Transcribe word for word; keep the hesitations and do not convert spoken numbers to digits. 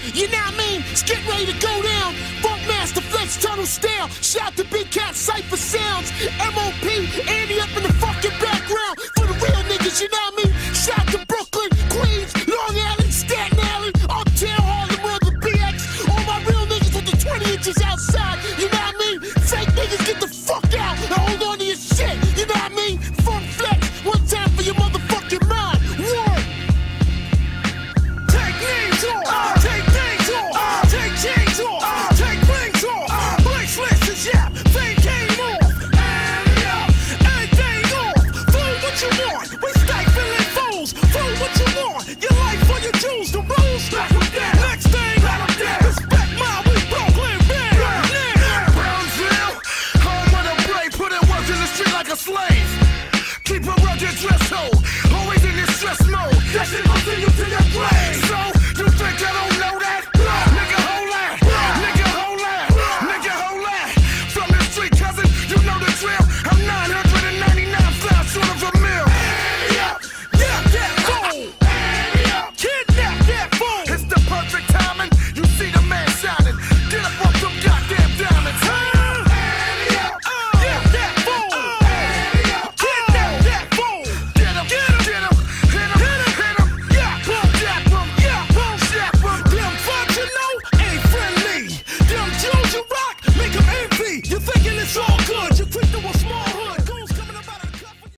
You know what I mean? It's getting ready to go down. Funk Master Flex Tunnel Style. Shout to Big Cat Cypher Sounds. M O P, Andy up in the fucking background. For the real niggas, you know what I mean?